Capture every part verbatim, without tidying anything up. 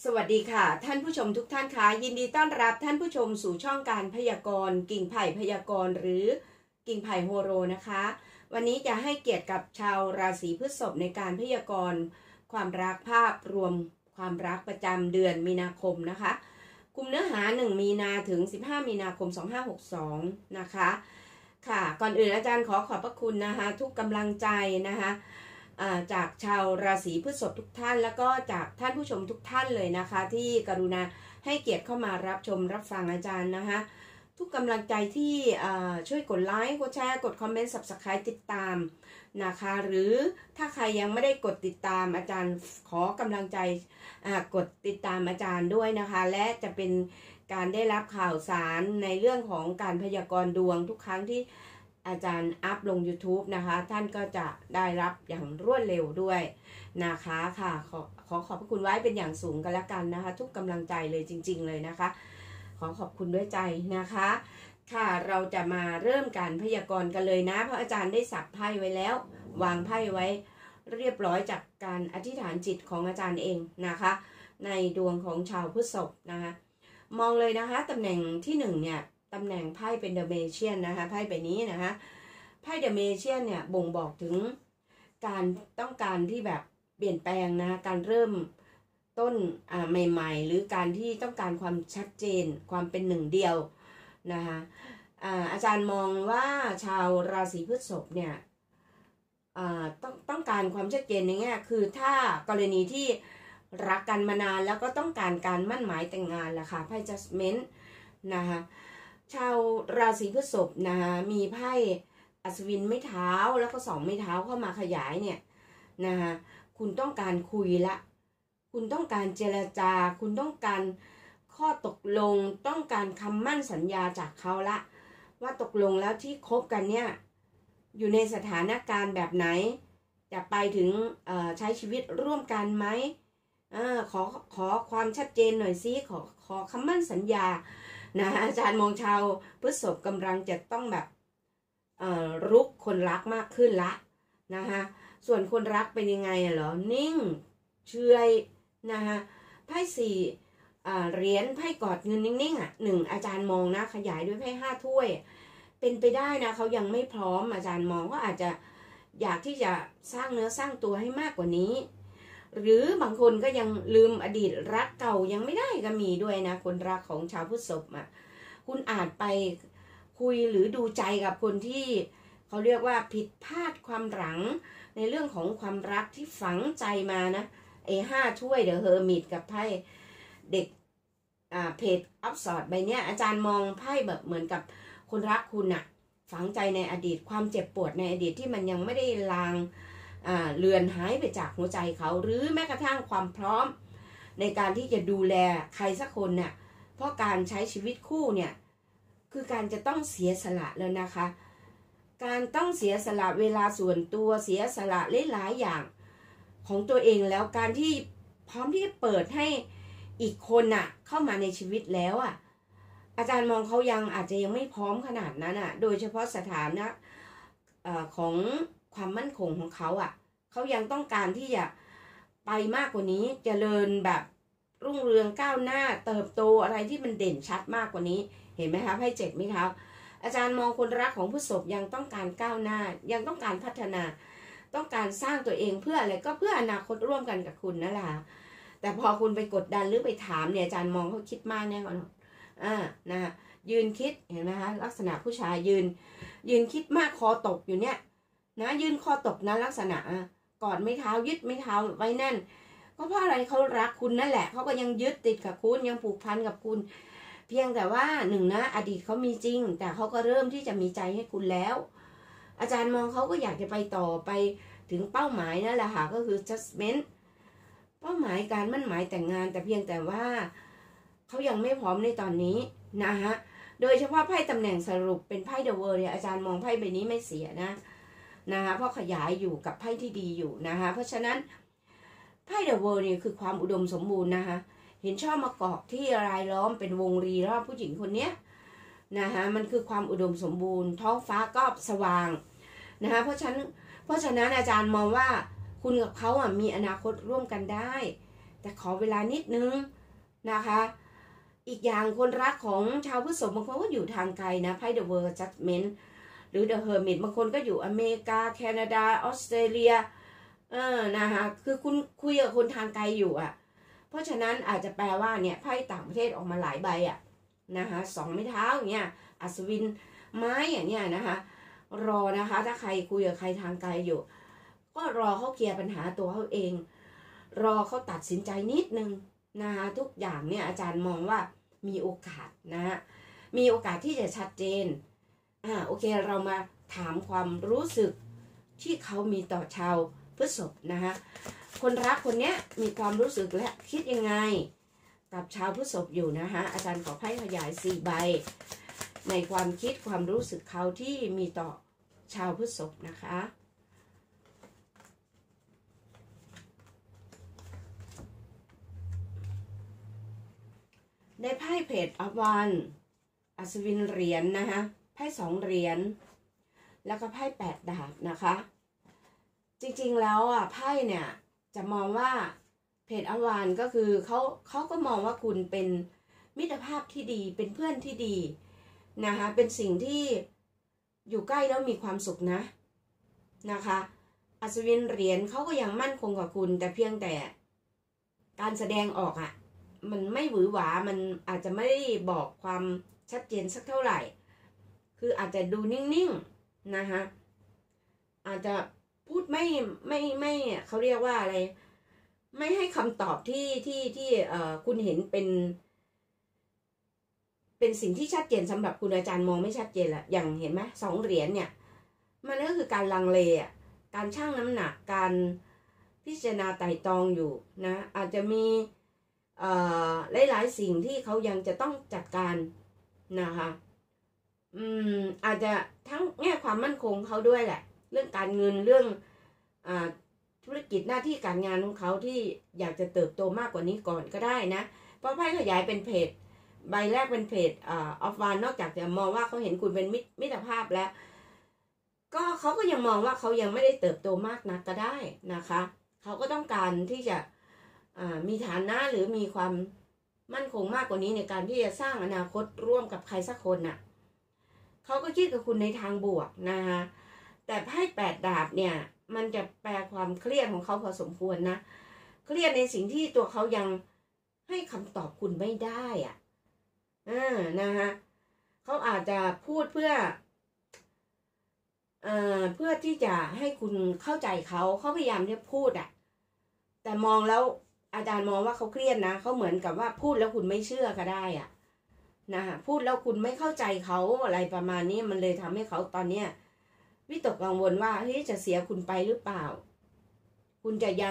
สวัสดีค่ะท่านผู้ชมทุกท่านคะยินดีต้อนรับท่านผู้ชมสู่ช่องการพยากรณ์กิ่งไผ่พยากรณ์หรือกิ่งไผ่โฮโรนะคะวันนี้จะให้เกียรติกับชาวราศีพฤษภในการพยากรณ์ความรักภาพรวมความรักประจำเดือนมีนาคมนะคะกลุ่มเนื้อหาหนึ่งมีนาถึงสิบห้ามีนาคมสองห้าหกสองนะคะค่ะก่อนอื่นอาจารย์ขอขอบพระคุณนะคะทุกกำลังใจนะคะจากชาวราศีพฤษภทุกท่านแล้วก็จากท่านผู้ชมทุกท่านเลยนะคะที่กรุณาให้เกียรติเข้ามารับชมรับฟังอาจารย์นะคะทุกกำลังใจที่ช่วยกดไลค์กดแชร์กดคอมเมนต์ ซับสไครบ์ ติดตามนะคะหรือถ้าใครยังไม่ได้กดติดตามอาจารย์ขอกำลังใจกดติดตามอาจารย์ด้วยนะคะและจะเป็นการได้รับข่าวสารในเรื่องของการพยากรณ์ดวงทุกครั้งที่อาจารย์อัพลง ยูทูบ นะคะท่านก็จะได้รับอย่างรวดเร็วด้วยนะคะค่ะขอขอขอบพระคุณไว้เป็นอย่างสูงกันแล้วกันนะคะทุกกำลังใจเลยจริงๆเลยนะคะขอขอบคุณด้วยใจนะคะค่ะเราจะมาเริ่มการพยากรณ์กันเลยนะเพราะอาจารย์ได้สับไพ่ไว้แล้ววางไพ่ไว้เรียบร้อยจากการอธิษฐานจิตของอาจารย์เองนะคะในดวงของชาวพฤษภนะคะมองเลยนะคะตำแหน่งที่หนึ่งเนี่ยตำแหน่งไพ่เป็นเดอะเมเชียนนะคะไพ่ใบนี้นะคะไพ่เดอะเมเชียนเนี่ยบ่งบอกถึงการต้องการที่แบบเปลี่ยนแปลงนะการเริ่มต้นอ่าใหม่ๆหรือการที่ต้องการความชัดเจนความเป็นหนึ่งเดียวนะคะอ่าอาจารย์มองว่าชาวราศีพฤษภเนี่ยอ่าต้องต้องการความชัดเจนในแง่คือถ้ากรณีที่รักกันมานานแล้วก็ต้องการการมั่นหมายแต่งงานแหละค่ะไพ่ Judgment นะคะชาวราศีพฤษภนะคะมีไพ่อัศวินไม้เท้าแล้วก็สองไม้เท้าเข้ามาขยายเนี่ยนะคะคุณต้องการคุยละคุณต้องการเจรจาคุณต้องการข้อตกลงต้องการคำมั่นสัญญาจากเขาละว่าตกลงแล้วที่คบกันเนี่ยอยู่ในสถานการณ์แบบไหนจะไปถึงใช้ชีวิตร่วมกันไหมอขอขอความชัดเจนหน่อยซิขอขอคำมั่นสัญญานะอาจารย์มองชาวพฤษภกำลังจะต้องแบบรุกคนรักมากขึ้นละนะคะส่วนคนรักเป็นยังไงเหรอนิ่งเฉยนะคะไพ่สี่เหรียญไพ่กอดเงินนิ่งๆอ่ะหนึ่งอาจารย์มองนะขยายด้วยไพ่ห้าถ้วยเป็นไปได้นะเขายังไม่พร้อมอาจารย์มองก็อาจจะอยากที่จะสร้างเนื้อสร้างตัวให้มากกว่านี้หรือบางคนก็ยังลืมอดีตรักเก่ายังไม่ได้ก็มีด้วยนะคนรักของชาวพฤษภอ่ะคุณอาจไปคุยหรือดูใจกับคนที่เขาเรียกว่าผิดพลาดความหลังในเรื่องของความรักที่ฝังใจมานะไอ้ห้าถ้วยเดอะเฮอร์มิตกับไพ่เด็กอ่าเพจอัพสอดใบเนี้ยอาจารย์มองไพ่แบบเหมือนกับคนรักคุณอะฝังใจในอดีตความเจ็บปวดในอดีตที่มันยังไม่ได้ลางเลือนหายไปจากหัวใจเขาหรือแม้กระทั่งความพร้อมในการที่จะดูแลใครสักคนเนี่ยเพราะการใช้ชีวิตคู่เนี่ยคือการจะต้องเสียสละแล้วนะคะการต้องเสียสละเวลาส่วนตัวเสียสละหลายๆอย่างของตัวเองแล้วการที่พร้อมที่จะเปิดให้อีกคนน่ะเข้ามาในชีวิตแล้วอ่ะอาจารย์มองเขายังอาจจะยังไม่พร้อมขนาดนั้นอ่ะโดยเฉพาะสถานะของความมั่นคงของเขาอ่ะเขายังต้องการที่จะไปมากกว่านี้เจริญแบบรุ่งเรืองก้าวหน้าเติบโตอะไรที่มันเด่นชัดมากกว่านี้เห็นไหมคะไพ่เจ็ดไหมคะอาจารย์มองคนรักของพฤษภยังต้องการก้าวหน้ายังต้องการพัฒนาต้องการสร้างตัวเองเพื่ออะไรก็เพื่ออนาคตร่วมกันกับคุณนั่นแหละแต่พอคุณไปกดดันหรือไปถามเนี่ยอาจารย์มองเขาคิดมากแน่นอนอ่านะยืนคิดเห็นไหมคะลักษณะผู้ชายยืนยืนคิดมากคอตกอยู่เนี่ยนะยืนคอตกนะลักษณะกอดไม่เท้ายึดไม่เท้าไว้แน่นก็เพราะอะไรเขารักคุณนั่นแหละเขาก็ยังยึดติดกับคุณยังผูกพันกับคุณเพียงแต่ว่าหนึ่งนะอดีตเขามีจริงแต่เขาก็เริ่มที่จะมีใจให้คุณแล้วอาจารย์มองเขาก็อยากจะไปต่อไปถึงเป้าหมายนั่นแหละค่ะก็คือ judgment เป้าหมายการมั่นหมายแต่งงานแต่เพียงแต่ว่าเขายังไม่พร้อมในตอนนี้นะฮะโดยเฉพาะไพ่ตำแหน่งสรุปเป็นไพ่เดอะเวิลด์เนี่ยอาจารย์มองไพ่ใบนี้ไม่เสียนะนะคะเพราะขยายอยู่กับไพ่ที่ดีอยู่นะคะเพราะฉะนั้นไพ่เดอะเวิลด์เนี่ยคือความอุดมสมบูรณ์นะคะเห็นช่อมะกอกที่รายล้อมเป็นวงรีรอบผู้หญิงคนนี้นะคะมันคือความอุดมสมบูรณ์ท้องฟ้าก็สว่างนะคะเพราะฉะนั้นเพราะฉะนั้นอาจารย์มองว่าคุณกับเขาอ่ะมีอนาคตร่วมกันได้แต่ขอเวลานิดนึงนะคะอีกอย่างคนรักของชาวพฤษภบางคนก็อยู่ทางไกลนะไพ่ The World Judgment หรือ The Hermit บางคนก็อยู่อเมริกาแคนาดาออสเตรเลียเออนะคะคือคุณคุยกับคนทางไกลอยู่อ่ะเพราะฉะนั้นอาจจะแปลว่าเนี่ยไพ่ต่างประเทศออกมาหลายใบอ่ะนะคะสองไม้เท้าอย่างเงี้ยอัศวินไม้อย่างเงี้ยนะคะรอนะคะถ้าใครคุยกับใครทางไกลอยู่ก็รอเขาเคลียร์ปัญหาตัวเขาเองรอเขาตัดสินใจนิดนึงนะคะทุกอย่างเนี่ยอาจารย์มองว่ามีโอกาสนะฮะมีโอกาสที่จะชัดเจนอ่าโอเคเรามาถามความรู้สึกที่เขามีต่อชาวพฤษภนะคะคนรักคนเนี้ยมีความรู้สึกและคิดยังไงกับชาวพฤษภอยู่นะคะอาจารย์ขอไพ่ขยายสี่ใบในความคิดความรู้สึกเขาที่มีต่อชาวพฤษภนะคะได้ไพ่เพจอัพวันอัศวินเหรียญ นะคะไพ่สองเหรียญแล้วก็ไพ่แปดดาบนะคะจริงๆแล้วอ่ะไพ่เนี่ยจะมองว่าเพจอัพวันก็คือเขาเขาก็มองว่าคุณเป็นมิตรภาพที่ดีเป็นเพื่อนที่ดีนะคะเป็นสิ่งที่อยู่ใกล้แล้วมีความสุขนะนะคะอัศวินเหรียญเขาก็ยังมั่นคงกับคุณแต่เพียงแต่การแสดงออกอ่ะมันไม่หวือหวามันอาจจะไม่ได้บอกความชัดเจนสักเท่าไหร่คืออาจจะดูนิ่งๆนะคะอาจจะพูดไม่ไม่ไม่เขาเรียกว่าอะไรไม่ให้คำตอบที่ที่ที่เอ่อคุณเห็นเป็นเป็นสิ่งที่ชัดเจนสำหรับคุณอาจารย์มองไม่ชัดเจนละอย่างเห็นไหมสองเหรียญเนี่ยมันก็คือการลังเลอ่ะการชั่งน้ำหนักการพิจารณาไต่ตรองอยู่นะอาจจะมีเอ่อหลายๆสิ่งที่เขายังจะต้องจัดการนะคะอืมอาจจะทั้งแง่ความมั่นคงเขาด้วยแหละเรื่องการเงินเรื่องอ่าธุรกิจหน้าที่การงานของเขาที่อยากจะเติบโตมากกว่านี้ก่อนก็ได้นะเพราะไพ่ขยายเป็นเพจใบแรกเป็นเพจอ่าออฟวานนอกจากจะมองว่าเขาเห็นคุณเป็นมิตรภาพแล้วก็เขาก็ยังมองว่าเขายังไม่ได้เติบโตมากนักก็ได้นะคะเขาก็ต้องการที่จะมีฐานะหรือมีความมั่นคงมากกว่านี้ในการที่จะสร้างอนาคตร่วมกับใครสักคนน่ะเขาก็คิดกับคุณในทางบวกนะคะแต่ไพ่แปดดาบเนี่ยมันจะแปลความเครียดของเขาพอสมควรนะเครียดในสิ่งที่ตัวเขายังให้คำตอบคุณไม่ได้อ่ะอ่านะคะเขาอาจจะพูดเพื่อเอ่อเพื่อที่จะให้คุณเข้าใจเขาเขาพยายามที่พูดอ่ะแต่มองแล้วอาจารย์มองว่าเขาเครียดนะเขาเหมือนกับว่าพูดแล้วคุณไม่เชื่อก็ได้อ่ะนะคะพูดแล้วคุณไม่เข้าใจเขาอะไรประมาณนี้มันเลยทำให้เขาตอนเนี้ยวิตกกังวลว่าเฮ้ยจะเสียคุณไปหรือเปล่าคุณจะยัง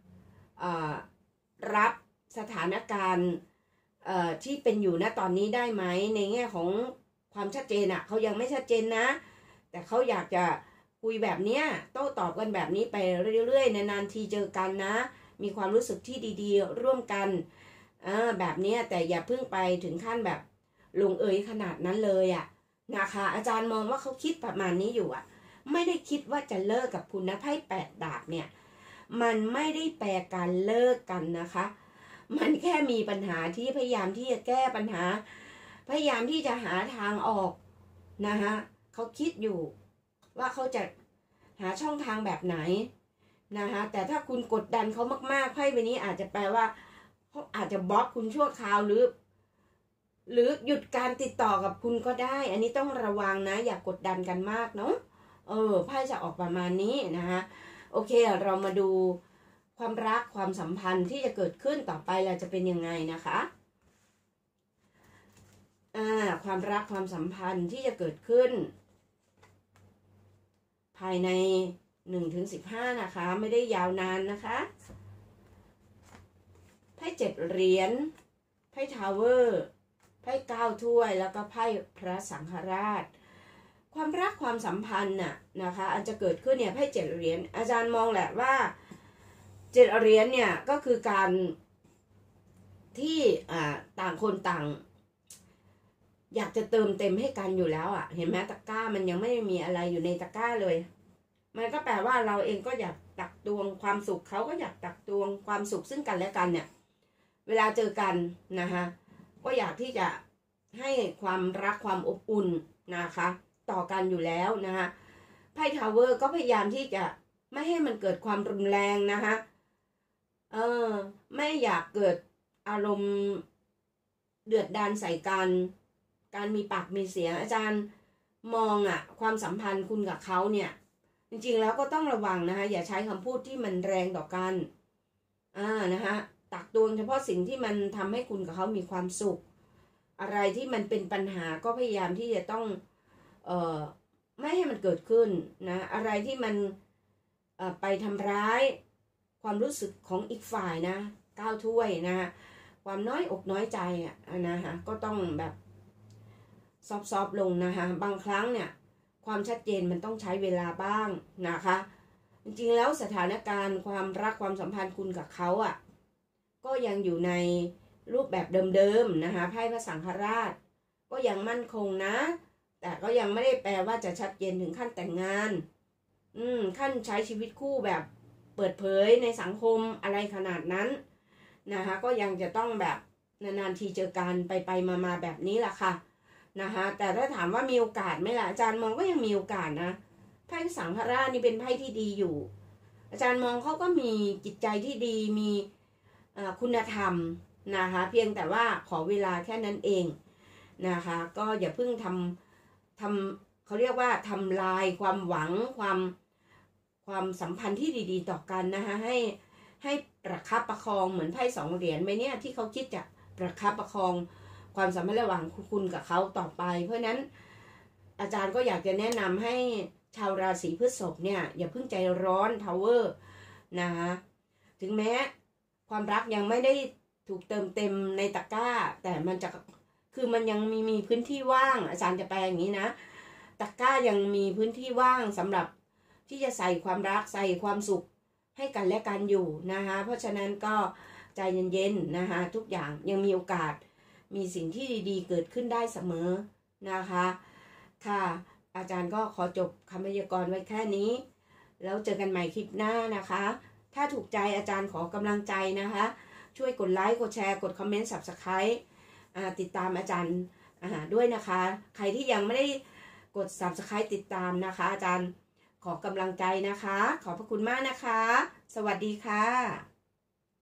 รับสถานการณ์ที่เป็นอยู่ณตอนนี้ได้ไหมในแง่ของความชัดเจนอ่ะเขายังไม่ชัดเจนนะแต่เขาอยากจะคุยแบบนี้โต้ตอบกันแบบนี้ไปเรื่อยๆนานๆทีเจอกันนะมีความรู้สึกที่ดีๆร่วมกันแบบนี้แต่อย่าเพิ่งไปถึงขั้นแบบลงเอยขนาดนั้นเลยอ่ะนะคะอาจารย์มองว่าเขาคิดประมาณนี้อยู่อ่ะไม่ได้คิดว่าจะเลิกกับคุณนะไพ่แปดดาบเนี่ยมันไม่ได้แปลการเลิกกันนะคะมันแค่มีปัญหาที่พยายามที่จะแก้ปัญหาพยายามที่จะหาทางออกนะคะเขาคิดอยู่ว่าเขาจะหาช่องทางแบบไหนนะคะแต่ถ้าคุณกดดันเขามากๆไพ่ใบนี้อาจจะแปลว่าเขาอาจจะบล็อกคุณชั่วคราวหรือหรือหยุดการติดต่อกับคุณก็ได้อันนี้ต้องระวังนะอย่ากกดดันกันมากเนาะเออไพ่จะออกประมาณนี้นะคะโอเคเรามาดูความรักความสัมพันธ์ที่จะเกิดขึ้นต่อไปเราจะเป็นยังไงนะคะอ่าความรักความสัมพันธ์ที่จะเกิดขึ้นภายในหนึ่งถึงสิบห้านะคะไม่ได้ยาวนานนะคะไพ่เจ็ดเหรียญไพ่ทาวเวอร์ไพ่เก้าถ้วยแล้วก็ไพ่พระสังฆราชความรักความสัมพันธ์น่ะนะคะอันจะเกิดขึ้นเนี่ยไพ่เจ็ดเหรียญอาจารย์มองแหละว่าเจ็ดเหรียญเนี่ยก็คือการที่อ่าต่างคนต่างอยากจะเติมเต็มให้กันอยู่แล้วอ่ะเห็นไหมตะกร้ามันยังไม่มีอะไรอยู่ในตะกร้าเลยมันก็แปลว่าเราเองก็อยากตักตวงความสุขเขาก็อยากตักตวงความสุขซึ่งกันและกันเนี่ยเวลาเจอกันนะคะก็อยากที่จะให้ความรักความอบอุ่นนะคะต่อกันอยู่แล้วนะคะไพ่ทาวเวอร์ก็พยายามที่จะไม่ให้มันเกิดความรุนแรงนะคะเออไม่อยากเกิดอารมณ์เดือดดาลใส่กันการมีปากมีเสียงอาจารย์มองอะความสัมพันธ์คุณกับเขาเนี่ยจริงๆแล้วก็ต้องระวังนะคะอย่าใช้คำพูดที่มันแรงต่อกันอ่านะคะตักตวงเฉพาะสิ่งที่มันทำให้คุณกับเขามีความสุขอะไรที่มันเป็นปัญหาก็พยายามที่จะต้องเอ่อไม่ให้มันเกิดขึ้นนะอะไรที่มันเอ่อไปทำร้ายความรู้สึกของอีกฝ่ายนะก้าวถ้วยนะความน้อยอกน้อยใจอ่ะนะคะก็ต้องแบบซอฟๆลงนะคะบางครั้งเนี่ยความชัดเจนมันต้องใช้เวลาบ้างนะคะจริงๆแล้วสถานการณ์ความรักความสัมพันธ์คุณกับเขาอ่ะก็ยังอยู่ในรูปแบบเดิมๆนะคะไพ่พระสังฆราชก็ยังมั่นคงนะแต่ก็ยังไม่ได้แปลว่าจะชัดเจนถึงขั้นแต่งงานอืมขั้นใช้ชีวิตคู่แบบเปิดเผยในสังคมอะไรขนาดนั้นนะคะก็ยังจะต้องแบบนานๆทีเจอกันไปไปมามาแบบนี้แหละค่ะนะคะแต่ถ้าถามว่ามีโอกาสไหมล่ะอาจารย์มองก็ยังมีโอกาสนะไพ่สังฆราชนี่เป็นไพ่ที่ดีอยู่อาจารย์มองเขาก็มีจิตใจที่ดีมีคุณธรรมนะคะเพียงแต่ว่าขอเวลาแค่นั้นเองนะคะก็อย่าเพิ่งทำทำเขาเรียกว่าทำลายความหวังความความสัมพันธ์ที่ดีๆต่อกันนะคะให้ให้ประคับประคองเหมือนไพ่สองเหรียญไปเนี่ยที่เขาคิดจะประคับประคองความสัมพันธ์ระหว่างคุณกับเขาต่อไปเพราะนั้นอาจารย์ก็อยากจะแนะนำให้ชาวราศีพฤษภเนี่ยอย่าเพิ่งใจร้อนทาวเวอร์นะคะถึงแม้ความรักยังไม่ได้ถูกเติมเต็มในตะกร้าแต่มันจะคือมันยังมีมีพื้นที่ว่างอาจารย์จะแปลอย่างนี้นะตะกร้ายังมีพื้นที่ว่างสำหรับที่จะใส่ความรักใส่ความสุขให้กันและกันอยู่นะคะเพราะฉะนั้นก็ใจเย็นๆนะคะทุกอย่างยังมีโอกาสมีสิ่งที่ดีๆเกิดขึ้นได้เสมอนะคะค่ะอาจารย์ก็ขอจบคำพยากรณ์ไว้แค่นี้แล้วเจอกันใหม่คลิปหน้านะคะถ้าถูกใจอาจารย์ขอกำลังใจนะคะช่วยกดไลค์กดแชร์กดคอมเมนต์ ซับสไครบ์ ติดตามอาจารย์ด้วยนะคะใครที่ยังไม่ได้กด ซับสไครบ์ ติดตามนะคะอาจารย์ขอกำลังใจนะคะขอบพระคุณมากนะคะสวัสดีค่ะ